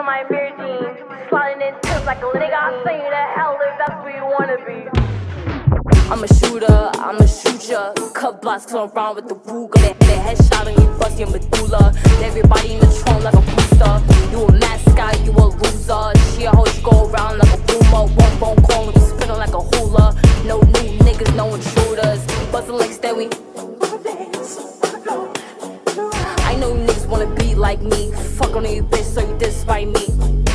my mirror jeans, sliding in tips like a nigga. I'll send you to hell if that's where you wanna be. I'm a shooter, I'ma shoot ya. Cut blocks cause I'm around with the Ruger. That headshot on you, bust your medulla. Everybody in the trunk like a booster. You a mascot, you a loser. She a hoe, you go around like a boomer. One phone call and we spinning like a hula. No new niggas, no intruders. Bustin' like Stewie. I know you niggas wanna be like me. Fuck on you bitch, so you despite me.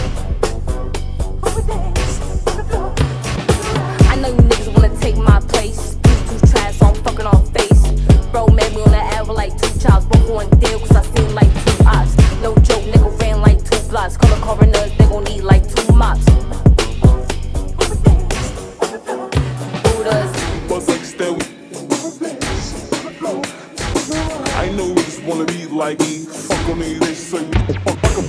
I know you niggas wanna take my place. Too trash, so I'm fucking on face. Bro made me on the air with like 2 chops. Both going deal cause I seen like 2 ops. No joke, nigga ran like 2 blocks. Call the coroner, they gon' need like 2 mops. Buzz like Stewie. I know you just wanna be like me. Fuck on me, they say fuck